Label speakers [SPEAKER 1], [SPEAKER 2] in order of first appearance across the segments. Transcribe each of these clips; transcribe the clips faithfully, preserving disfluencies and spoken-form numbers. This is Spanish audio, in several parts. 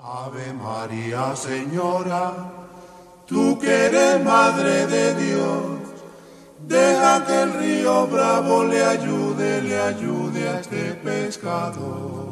[SPEAKER 1] Ave María, Señora, tú que eres Madre de Dios, deja que el río Bravo le ayude, le ayude a este pescador.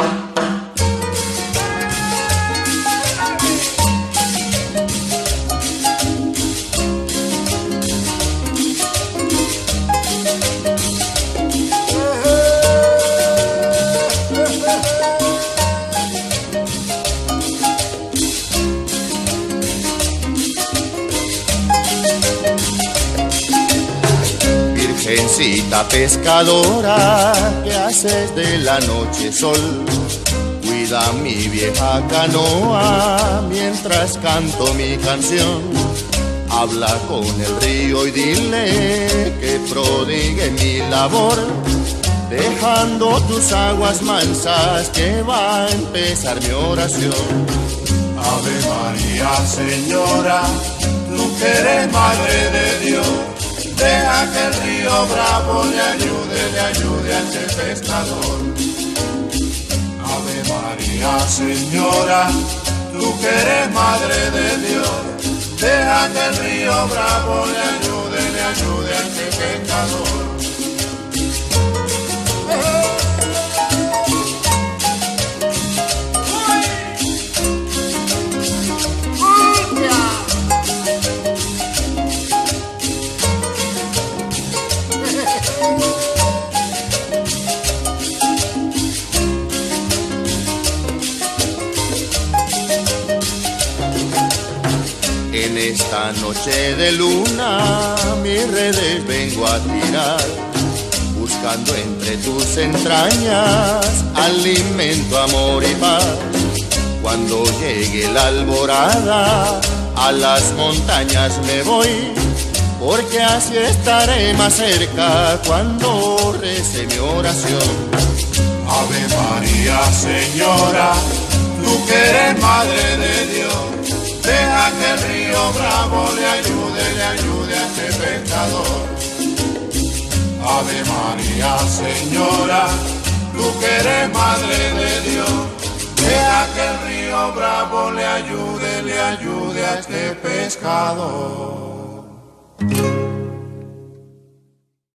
[SPEAKER 2] Virgencita pescadora, ¿qué haces de la noche sol? Cuida mi vieja canoa mientras canto mi canción. Habla con el río y dile que prodigue mi labor, dejando tus aguas mansas que va a empezar mi oración.
[SPEAKER 1] Ave María, Señora, tú que eres Madre de Dios, deja que el río Bravo le ayude, le ayude a este pescador. Ave María, Señora, tú que eres Madre de Dios, deja que el río Bravo le ayude, le ayude a este pescador.
[SPEAKER 2] En esta noche de luna mis redes vengo a tirar, buscando entre tus entrañas alimento, amor y paz. Cuando llegue la alborada a las montañas me voy, porque así estaré más cerca cuando rece mi oración.
[SPEAKER 1] Ave María, Señora, tú que eres Madre de Dios, deja que el río Bravo le ayude, le ayude a este pescador. Ave María, Señora, tú que eres Madre de Dios, deja que el río Bravo le ayude, le ayude a este pescador.